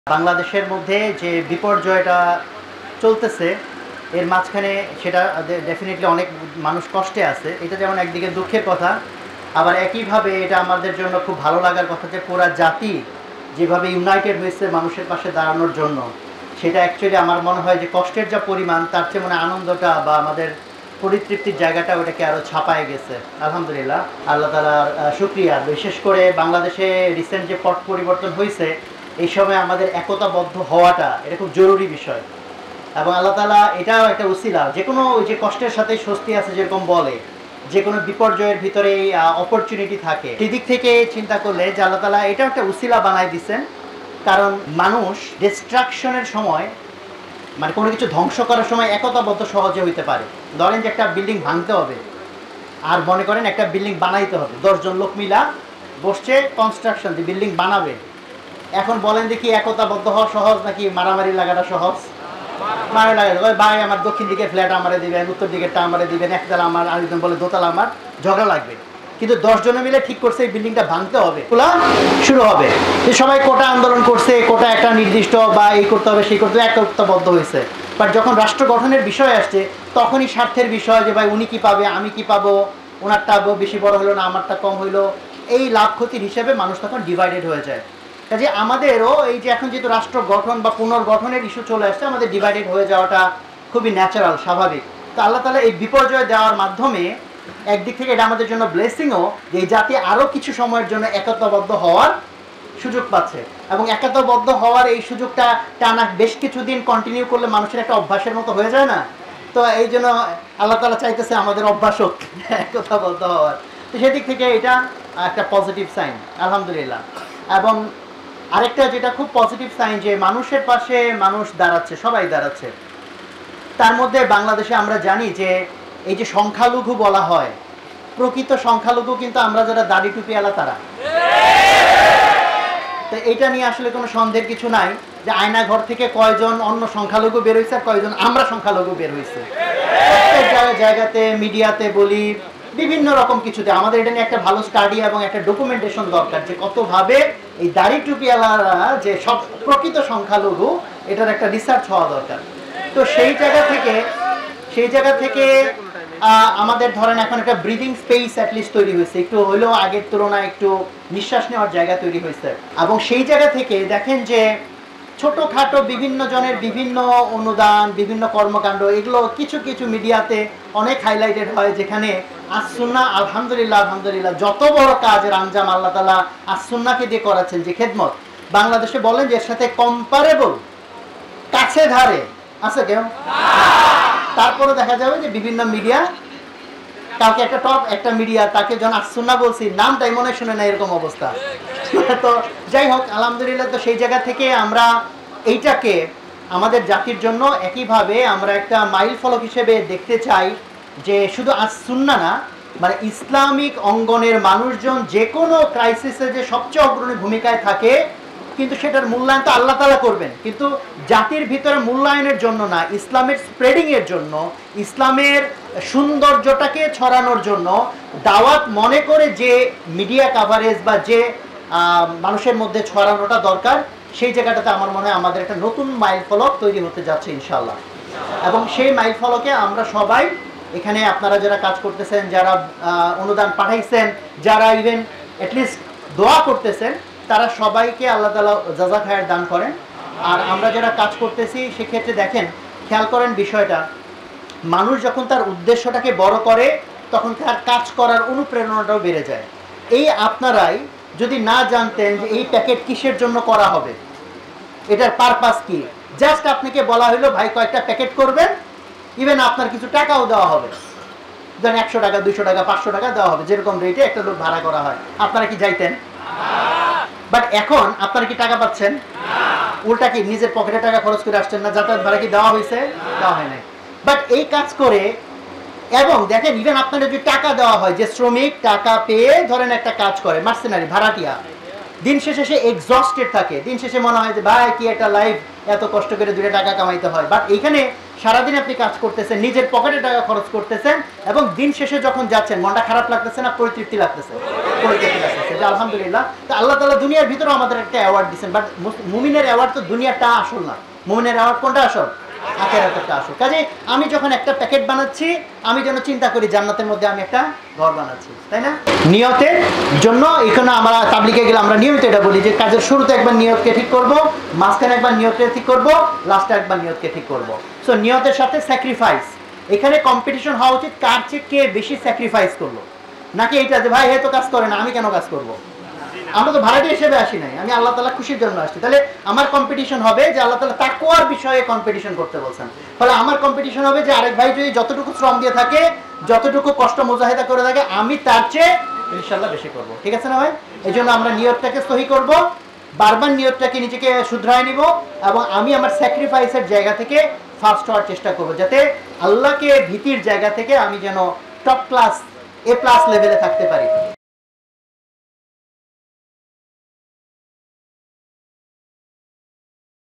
বাংলাদেশের মধ্যে যে বিপর্যয়টা চলতেছে এর মাঝখানে সেটা ডেফিনেটলি অনেক মানুষ কষ্টে আছে। এটা যেমন একদিকে দুঃখের কথা, আবার একইভাবে এটা আমাদের জন্য খুব ভালো লাগার কথা যে পুরা জাতি যেভাবে ইউনাইটেড হয়েছে মানুষের পাশে দাঁড়ানোর জন্য, সেটা অ্যাকচুয়ালি আমার মনে হয় যে কষ্টের যা পরিমাণ তার চেয়ে মানে আনন্দটা বা আমাদের পরিতৃপ্তির জায়গাটা ওটাকে আরও ছাপায় গেছে। আলহামদুলিল্লাহ, আল্লাহ তাআলার শুকরিয়া। বিশেষ করে বাংলাদেশে রিসেন্ট যে পট পরিবর্তন হয়েছে, এই সময় আমাদের একতাবদ্ধ হওয়াটা এটা খুব জরুরি বিষয়। এবং আল্লাহ তাআলা এটাও একটা উসিলা, যে কোনো ওই যে কষ্টের সাথে স্বস্তি আছে যেরকম বলে, যে কোনো বিপর্যয়ের ভিতরে এই অপরচুনিটি থাকে। সেদিক থেকে চিন্তা করলে যে আল্লাহ তাআলা এটাও একটা উসিলা বানায় দিচ্ছেন। কারণ মানুষ ডিস্ট্রাকশনের সময় মানে কোনো কিছু ধ্বংস করার সময় একতাবদ্ধ সহজে হইতে পারে। ধরেন যে একটা বিল্ডিং ভাঙতে হবে, আর মনে করেন একটা বিল্ডিং বানাইতে হবে, 10 জন লোক মিলা বসছে কনস্ট্রাকশন দিয়ে বিল্ডিং বানাবে। এখন বলেন দেখি একতাবদ্ধ হওয়া সহজ নাকি মারামারি লাগাটা সহজ? মারামারি লাগা, ওই ভাই আমার দক্ষিণ দিকে ফ্ল্যাট আমারে দিবেন, উত্তর দিকেরটা আমারে দিবেন, একতলা আমার, আরেকজন বলে দোতলা আমার, ঝগড়া লাগবে। কিন্তু 10 জনে মিলে ঠিক করছে এই বিল্ডিংটা ভাঙতে হবে, খোলা শুরু হবে। সবাই কোটা আন্দোলন করছে, কোটা একটা নির্দিষ্ট বা এই করতে হবে সেই করতে হবে, একতাবদ্ধ হয়েছে। বাট যখন রাষ্ট্র গঠনের বিষয় আসছে তখনই স্বার্থের বিষয়, যে ভাই উনি কি পাবে, আমি কি পাবো, ওনারটা বেশি বড় হলো না আমারটা কম হইলো, এই লাভ ক্ষতির হিসেবে মানুষ তখন ডিভাইডেড হয়ে যায়। কাজে আমাদেরও এই যে এখন যেহেতু রাষ্ট্র গঠন বা পুনর্গঠনের ইস্যু চলে আসছে, আমাদের ডিভাইডেড হয়ে যাওয়াটা খুবই ন্যাচারাল, স্বাভাবিক। তো আল্লাহ তাআলা এই বিপর্যয় দেওয়ার মাধ্যমে একদিক থেকে এটা আমাদের জন্য ব্লেসিংও, যে এই জাতি আরও কিছু সময়ের জন্য একতাবদ্ধ হওয়ার সুযোগ পাচ্ছে। এবং একতাবদ্ধ হওয়ার এই সুযোগটা টানা বেশ কিছুদিন কন্টিনিউ করলে মানুষের একটা অভ্যাসের মতো হয়ে যায় না? তো এই জন্য আল্লাহ তাআলা চাইতেছে আমাদের অভ্যাস হোক একতাবদ্ধ হওয়ার। তো সেদিক থেকে এটা একটা পজিটিভ সাইন, আলহামদুলিল্লাহ। এবং আরেকটা যেটা খুব পজিটিভ সাইন, যে মানুষের পাশে মানুষ দাঁড়াচ্ছে, সবাই দাঁড়াচ্ছে। তার মধ্যে বাংলাদেশে আমরা জানি যে এই যে সংখ্যালঘু বলা হয়, প্রকৃত সংখ্যালঘু কিন্তু আমরা যারা দাড়ি টুপিওয়ালা তারা। তো এইটা নিয়ে আসলে কোনো সন্দেহের কিছু নাই যে আয়না ঘর থেকে কয়জন অন্য সংখ্যালঘু বের হয়েছে আর কয়জন আমরা সংখ্যালঘু বের হয়েছে। প্রত্যেক জায়গাতে মিডিয়াতে বলি, বিভিন্ন রকম কিছুতে আমাদের এটা নিয়ে একটা ভালো স্টাডি এবং একটা ডকুমেন্টেশন দরকার, যে কতভাবে এই দাড়ি টুপিওয়ালারা যে সব প্রকৃত সংখ্যালঘু, এটার একটা রিসার্চ হওয়া দরকার। তো সেই জায়গা থেকে আমাদের ধরেন এখন একটা ব্রিদিং স্পেস অ্যাটলিস্ট তৈরি হয়েছে, একটু হলেও আগের তুলনায় একটু নিঃশ্বাস নেওয়ার জায়গা তৈরি হয়েছে। এবং সেই জায়গা থেকে দেখেন যে ছোটোখাটো বিভিন্ন জনের বিভিন্ন অনুদান, বিভিন্ন কর্মকাণ্ড, এগুলো কিছু কিছু মিডিয়াতে অনেক হাইলাইটেড হয়, যেখানে আস-সুন্নাহ আলহামদুলিল্লাহ যত বড় কাজের আঞ্জাম আল্লাহ তাআলা আস-সুন্নাহকে দিয়ে করাচ্ছেন, যে খেদমত বাংলাদেশে বলেন যে এর সাথে কম্পারেবল কাছে ধারে আছে কেউ? তারপরে দেখা যাবে যে বিভিন্ন মিডিয়া, কাউকে একটা টপ একটা মিডিয়া তাকে যখন আস-সুন্নাহ বলছি নামটাই মনে শুনে না, এরকম অবস্থা। তো যাই হোক, আলহামদুলিল্লাহ। তো সেই জায়গা থেকে আমরা এইটাকে আমাদের জাতির জন্য একইভাবে আমরা একটা মাইল ফলক হিসেবে দেখতে চাই, যে শুধু আস-সুন্নাহ না, মানে ইসলামিক অঙ্গনের মানুষজন যে কোনো ক্রাইসিসে যে সবচেয়ে অগ্রণী ভূমিকায় থাকে, কিন্তু সেটার মূল্যায়ন তো আল্লাহ তাআলা করবেন, কিন্তু জাতির ভিতরে মূল্যায়নের জন্য না, ইসলামের স্প্রেডিংয়ের জন্য, ইসলামের সৌন্দর্যটাকে ছড়ানোর জন্য দাওয়াত মনে করে যে মিডিয়া কাভারেজ বা যে মানুষের মধ্যে ছড়ানোটা দরকার, সেই জায়গাটাতে আমার মনে হয় আমাদের একটা নতুন মাইল ফলক তৈরি হতে যাচ্ছে ইনশাআল্লাহ। এবং সেই মাইল ফলকে আমরা সবাই এখানে, আপনারা যারা কাজ করতেছেন, যারা অনুদান পাঠাইছেন, যারা ইভেন অ্যাটলিস্ট দোয়া করতেছেন, তারা সবাইকে আল্লাহ তাআলা জাযা খায়ের দান করেন। আর আমরা যারা কাজ করতেছি সেক্ষেত্রে দেখেন, খেয়াল করেন বিষয়টা, মানুষ যখন তার উদ্দেশ্যটাকে বড় করে তখন তার কাজ করার অনুপ্রেরণাটাও বেড়ে যায়। এই আপনারাই যদি না জানতেন যে এই প্যাকেট কিসের জন্য করা হবে, এটার পারপাস কি, জাস্ট আপনাকে বলা হলো ভাই কয়েকটা প্যাকেট করবেন, ইভেন আপনার কিছু টাকাও দেওয়া হবে, ধরেন 100 টাকা, 200 টাকা, 500 টাকা দেওয়া হবে, যেরকম রেটে একটা লোক ভাড়া করা হয়। আপনারা কি যাইতেন? বাট এখন আপনারা কি টাকা পাচ্ছেন? উল্টা কি নিজের পকেটে টাকা খরচ করে আসছেন না? যাতায়াত ভাড়া কি দেওয়া হয়েছে? দেওয়া হয় নাই। বাট এই কাজ করে, এবং দেখেন ইভেন আপনাদের যদি টাকা দেওয়া হয়, যে শ্রমিক টাকা পেয়ে ধরেন একটা কাজ করে, মার্সেনারি, ভাড়াটিয়া, দিন শেষে সে এক্সস্টেড থাকে, দিন শেষে মনে হয় যে ভাই কি একটা লাইফ, এত কষ্ট করে 2 টাকা কামাইতে হয়। বাট এইখানে সারাদিন আপনি কাজ করতেছেন, নিজের পকেটে টাকা খরচ করতেছেন, এবং দিন শেষে যখন যাচ্ছেন মনটা খারাপ লাগতেছে না, পরিতৃপ্তি লাগতেছে? পরিতৃপ্তি লাগতেছে, যে আলহামদুলিল্লাহ। তো আল্লাহ তাআলা দুনিয়ার ভিতরে আমাদের একটা অ্যাওয়ার্ড দিচ্ছেন, বাট মুমিনের অ্যাওয়ার্ড তো দুনিয়াটা আসল না, মুমিনের অ্যাওয়ার্ড কোনটা আসল? আখিরাতেরটা আসল। কাজে আমি যখন একটা প্যাকেট বানাচ্ছি, আমি যেন চিন্তা করি জান্নাতের মধ্যে আমি একটা ঘর বানাচ্ছি, তাই না? নিয়তের জন্য এখানে আমরা তাবলিগে গেলে আমরা নিয়মিত এটা বলি যে কাজের শুরুতে একবার নিয়তকে ঠিক করব, মাঝখানে একবার নিয়তকে ঠিক করব, লাস্টে একবার নিয়তকে ঠিক করব। সো নিয়তের সাথে স্যাক্রিফাইস, এখানে কম্পিটিশন হওয়া উচিত কার চেয়ে কে বেশি স্যাক্রিফাইস করলো, নাকি এইটা যে ভাই হে তো কাজ করে না, আমি কেন কাজ করব? আমরা তো ভাড়াটি হিসেবে আসি নাই, আমি আল্লাহ তাআলা খুশির জন্য আসছি। তাহলে আমার কম্পিটিশন হবে যে আল্লাহ তাআলা তাকওয়ার বিষয়ে কম্পিটিশন করতে বলছেন। ফলে আমার কম্পিটিশন হবে যে আরেক ভাই যদি যতটুকু শ্রম দিয়ে থাকে, যতটুকু কষ্ট মুজাহিদা করে থাকে, আমি তার চেয়ে ইনশাআল্লাহ বেশি করব। ঠিক আছে না ভাই? এই জন্য আমরা নিয়তটাকে সহি করব, বারবার নিয়তটাকে নিজেকে শুধরায় নিব, এবং আমি আমার স্যাক্রিফাইসের জায়গা থেকে ফার্স্ট হওয়ার চেষ্টা করব, যাতে আল্লাহকে ভীতির জায়গা থেকে আমি যেন টপ ক্লাস A+ লেভেলে থাকতে পারি।